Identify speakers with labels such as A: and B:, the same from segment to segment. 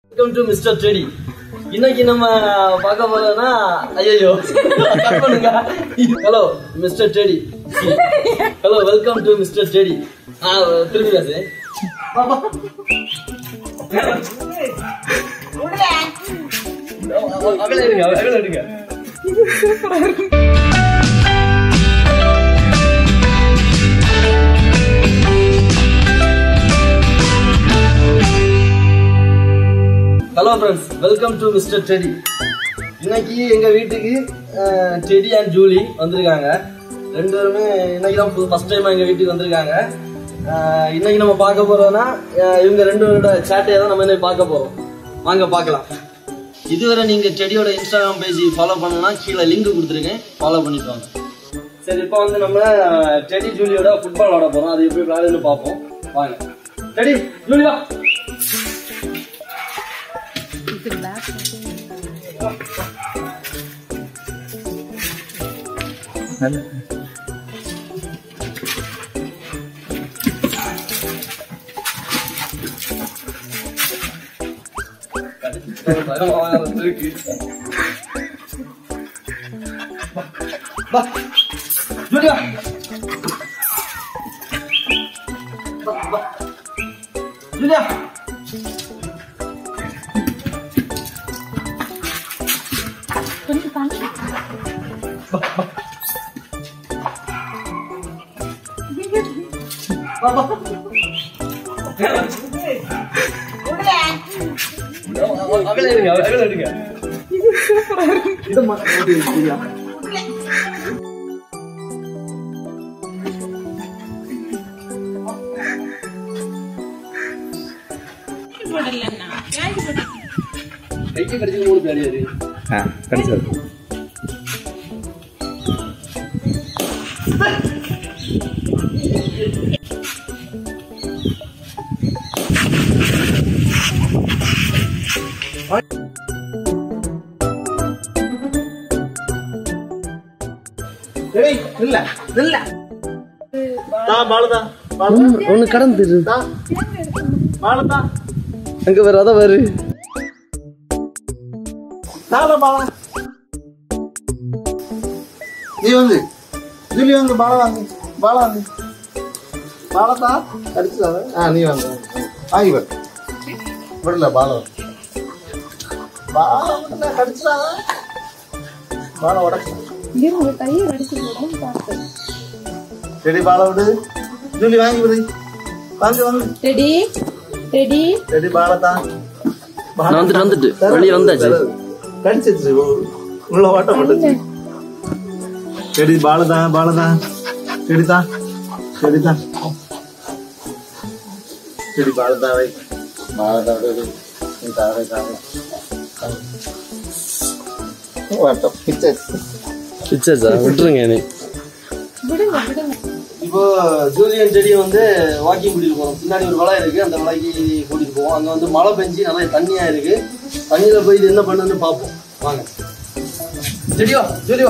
A: Welcome to Mr. Teddy. இன்னைக்கு நம்ம பார்க்க போறோம்னா ஐயோ கட் பண்ணுங்க. Hello Mr. Teddy. Hello, welcome to Mr. Teddy. திரும்பி பேசு. அகல இருங்க. Hello friends, welcome to Mr. Teddy. இன்னைக்கு எங்க வீட்டுக்கு டெடி அண்ட் ஜூலி வந்திருக்காங்க. ரெண்டு பேருமே இன்னைக்கு தான் ஃபர்ஸ்ட் டைம் எங்க வீட்டுக்கு வந்திருக்காங்க. இன்னைக்கு நம்ம பார்க்க போறோம்னா இவங்க ரெண்டு பேரோட சேட்டையை தான் நம்ம இன்னைக்கு பார்க்க போறோம். வாங்க பார்க்கலாம். இதுவரை நீங்க டெடியோட இன்ஸ்டாகிராம் பேஜ் ஃபாலோ பண்ணணும்னா கீழே லிங்க் கொடுத்துருக்கேன், ஃபாலோ பண்ணிட்டு வாங்க. சரி, இப்போ வந்து நம்ம டெடி ஜூலியோட ஃபுட்பால் ஆட போறோம். அது எப்படி விளையாடுன்னு பார்ப்போம். வாங்க. டெடி ஜூலி வா. Julia, Julia. அகல இருங்க. இது சூப்பரா இருக்கு. இது மாத்தி இருக்கீங்க. போடலன்னா யாருக்கு போடுறீங்க? கைக்கு கடிச்சு மூணு பேடியாரு. கடிச்சு. ஒண்ணு கடந்து அங்க வேற அதான் வேறு
B: நீ வந்து ஜூலி வந்து பாலா வாங்கு பாலத்தா அடிச்சுதான் நீ வாங்க வாங்கி விடல பாலம் கடிச்சா பாலம் உடச்சு செடி பால விடு ஜூலி வாங்கி விடு வாங்க செடி பாலத்தான்
A: வந்துட்டு வெளியே வந்தாச்சு
B: கடிச்சிருச்சு உள்ள ஓட்டம் போட்டுச்சு செடி பாலதான் செடிதான் செடி பாலதான் வை பாலதான்
A: விட்டுருங்க. இப்போ ஜூலியன் செடி வந்து வாக்கிங் கூட்டிட்டு போறோம். பின்னாடி ஒரு வலை இருக்கு, அந்த வலைக்கு கூட்டிட்டு போவோம். அங்க வந்து மழை பெஞ்சு நல்லா தண்ணியா இருக்கு. தண்ணியில போய் இது என்ன பண்ணுன்னு பாப்போம். வாங்க. ஜூலியா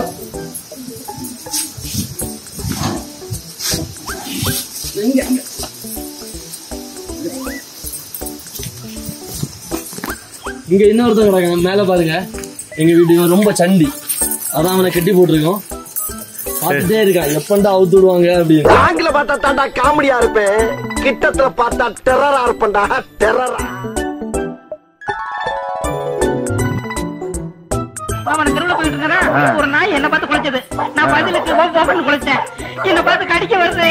A: இங்க இன்னொருத்தவங்க கிடக்காங்க மேல பாருங்க. எங்க வீட்டுக்கு ரொம்ப சண்டி, அதான் அவனை கட்டி போட்டிருக்கோம். பார்த்துட்டே இருக்கான் எப்பண்டா அவுத்து விடுவாங்க அப்படின்னு.
C: ஆங்கில பார்த்தா தாண்டா காமெடியா இருப்பேன், கிட்டத்துல பார்த்தா டெரரா இருப்பேன்டா. டெரரா
D: அவன் தெருவுல போயிட்டு இருக்கிறான். ஒரு நாய் என்ன பார்த்து குளிச்சது. நான் பதிலுக்கு குளிச்சேன். என்ன பார்த்து கடிக்க வருது.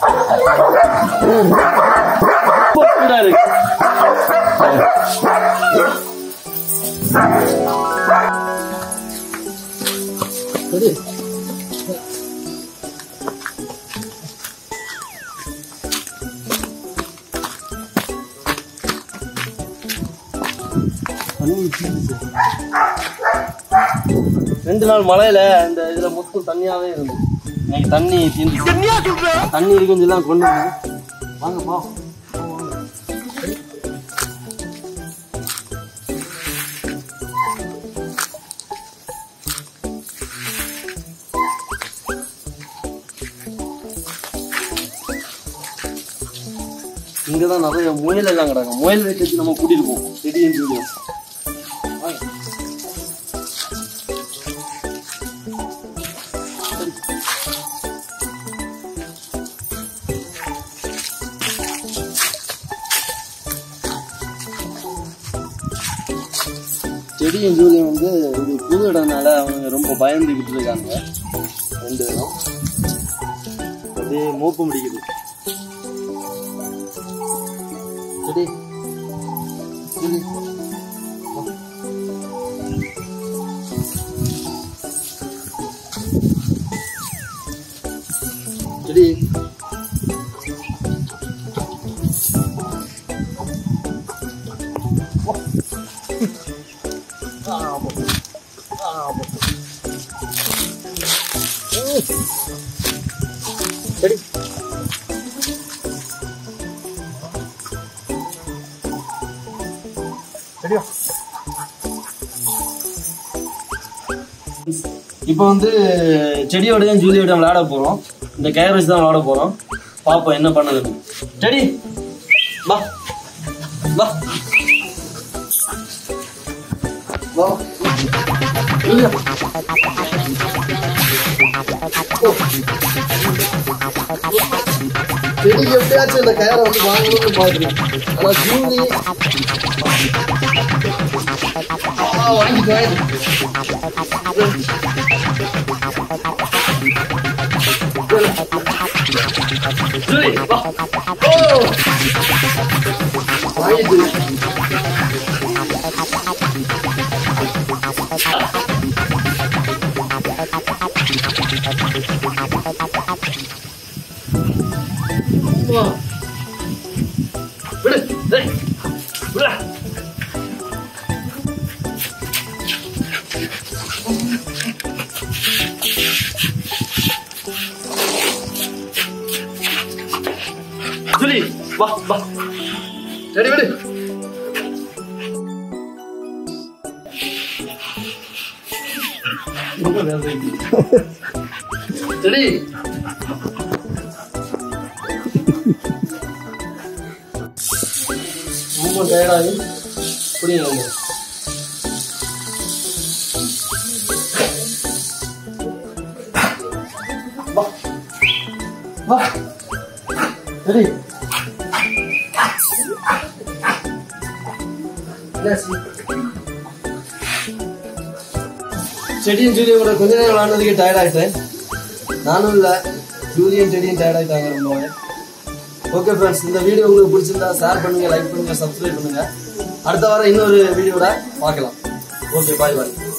A: ரெண்டு நாள் மழையில இந்த இதுல மொத்தம் தண்ணியாவே இருந்தது. இன்னைக்கு தண்ணி தண்ணி இருக்குன்னு சொல்லி கொண்டு வாங்கப்பா. இங்கதான் நிறைய முயல் எல்லாம் கிடக்கும். முயல் வீட்டுக்கு நம்ம கூட்டிட்டு போவோம். செடியும் ஜூலியும். செடியும் ஜூலியும் வந்து இது புது இடம்னால அவங்க ரொம்ப பயந்துகிட்டு இருக்காங்க. 2 பேரும் அப்படியே மோப்பம் பிடிக்குது. செடி ஜூலி செடி செடி செடியா. இப்போ வந்து செடியோடையும் ஜூலியோட விளையாட போறோம். இந்த கயிறு வச்சு தான் விளையாட போறோம். பாப்போம் என்ன பண்ணது. செடி வா வா வா ஜூலியா. செடி எப்படியாச்சும் இந்த கயிறை வந்து வாங்கணும்னு பாக்குறேன். ஆனா ஜூலி வாங்கிட்டு ஜூலி வா. ஓ வாங்கிட்டு விடு விடு. ஜூலி வா வா. செடி விடு. செடி ரொம்ப டயர்டாகி புரியுங்க. வா வா செடி. செடியும் ஜூலியும் கூட கொஞ்ச நேரம் விளையாடுறதுக்கு டயர்ட் ஆயிட்டேன். நானும் இல்லை, ஜூலியும் செடியும் டயர்ட் ஆயிட்டாங்க ரொம்பவே. ஓகே ஃப்ரெண்ட்ஸ், இந்த வீடியோ உங்களுக்கு பிடிச்சிருந்தா ஷேர் பண்ணுங்க, லைக் பண்ணுங்க, சப்ஸ்கிரைப் பண்ணுங்க. அடுத்த வாரம் இன்னொரு வீடியோட பார்க்கலாம். ஓகே, பாய் பாய்.